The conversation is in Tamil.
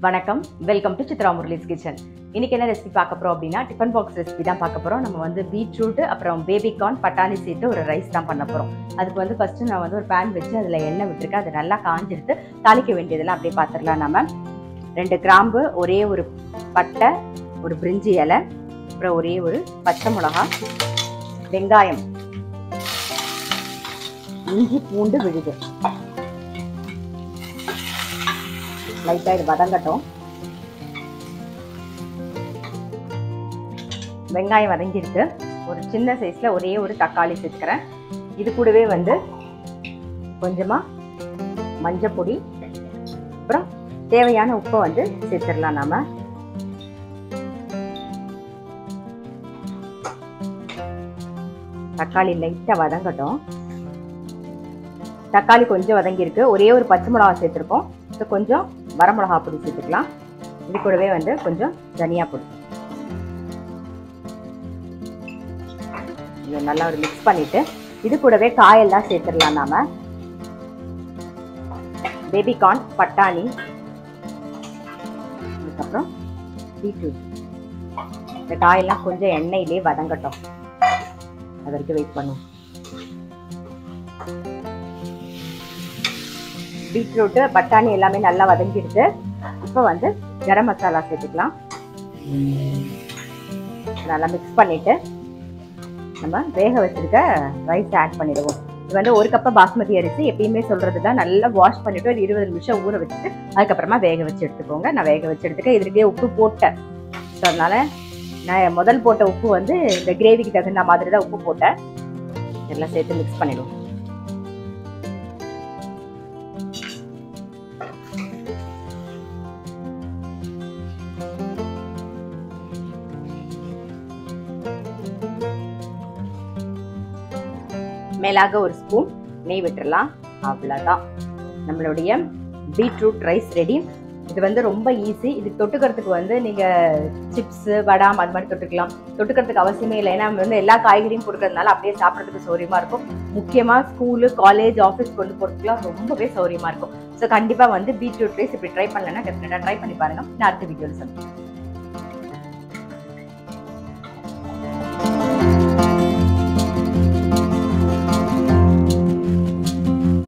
வணக்கம், welcome to Chitra Murali's kitchen. இன்னைக்கு என்ன ரெசிபி பார்க்க போறோம் அப்படின்னா டிஃபன் பாக்ஸ் ரெசிபி தான் பார்க்க போறோம். நம்ம வந்து பீட்ரூட் அப்புறம் பேபி கார்ன் பட்டாணி சேர்த்து ஒரு ரைஸ் தான் பண்ண போறோம். அதுக்கு வந்து ஃபர்ஸ்ட் நான் வந்து ஒரு பேன் வச்சு அதுல எண்ணெய் விட்டுருக்கேன். அது நல்லா காஞ்சிடுத்து தாளிக்க வேண்டியதெல்லாம் அப்படியே பார்த்துடலாம். நம்ம 2 கிராம்பு, ஒரே ஒரு பட்டை, ஒரு பிரிஞ்சி இலை, அப்புறம் ஒரே ஒரு பச்சை மிளகா, வெங்காயம், இஞ்சி பூண்டு விழுது, லைட்டா இது வதங்கட்டும். வெங்காயம் வதங்கிருக்கு. ஒரு சின்ன சைஸ்ல ஒரே ஒரு தக்காளி சேர்த்துக்கிறேன். இது கூடவே வந்து கொஞ்சமா மஞ்சள் பொடி, அப்புறம் தேவையான உப்பை வந்து சேர்த்துடலாம். நாம தக்காளி லைட்டா வதங்கட்டும். தக்காளி கொஞ்சம் வதங்கியிருக்கு. ஒரே ஒரு பச்சை மிளகா சேர்த்துருக்கோம். கொஞ்சம் வரமிளகா பொடி சேர்த்துக்கலாம். இது கூடவே வந்து கொஞ்சம் தனியா பொடி. இது நல்லா ஒரு மிக்ஸ் பண்ணிட்டு இது கூடவே காயெல்லாம் சேர்த்துடலாம். நாம பேபி கார்ன், பட்டாணி, அதுக்கப்புறம் பீட்ரூட். இந்த காயெல்லாம் கொஞ்சம் எண்ணெயிலே வதங்கட்டும். அது வரைக்கும் வெயிட் பண்ணுவோம். பீட்ரூட், பட்டாணி எல்லாமே நல்லா வதங்கிடுச்சு. இப்போ வந்து கரம் மசாலா சேர்த்துக்கலாம். நல்லா மிக்ஸ் பண்ணிட்டு நம்ம வேக வச்சிருக்க ரைஸ் ஆட் பண்ணிடுவோம். இது வந்து 1 கப் பாஸ்மதி அரிசி. எப்பயுமே சொல்றதுதான், நல்லா வாஷ் பண்ணிட்டு ஒரு 20 நிமிஷம் ஊற வச்சுட்டு அதுக்கப்புறமா வேக வச்சு எடுத்துக்கோங்க. நான் வேக வச்சு எடுத்துக்க இதுக்கே உப்பு போட்டேன். ஸோ அதனால நான் முதல் போட்ட உப்பு வந்து இந்த கிரேவிக்கு தகுந்த மாதிரி தான் உப்பு போட்டேன். எல்லாம் சேர்த்து மிக்ஸ் பண்ணிடுவோம். மேலாக ஒரு ஸ்பூன் நெய் விட்டுறலாம். அவ்வளோதான், நம்மளுடைய பீட்ரூட் ரைஸ் ரெடி. இது வந்து ரொம்ப ஈஸி. இது தொட்டுக்கிறதுக்கு வந்து நீங்கள் சிப்ஸு, வடாம் அது மாதிரி தொட்டுக்கலாம். தொட்டுக்கிறதுக்கு அவசியமே இல்லை. ஏன்னா நம்ம வந்து எல்லா காய்கறியும் கொடுக்கறதுனால அப்படியே சாப்பிட்றதுக்கு சௌரியமாக இருக்கும். முக்கியமாக ஸ்கூலு, காலேஜ், ஆஃபீஸ் கொண்டு போகிறதுக்குலாம் ரொம்பவே சௌரியமாக இருக்கும். ஸோ கண்டிப்பாக வந்து பீட்ரூட் ரைஸ் இப்படி ட்ரை பண்ணலன்னா டெஃபினட்டாக ட்ரை பண்ணி பாருங்கள். நான் அடுத்த வீடியோவில் சொல்லுவேன்.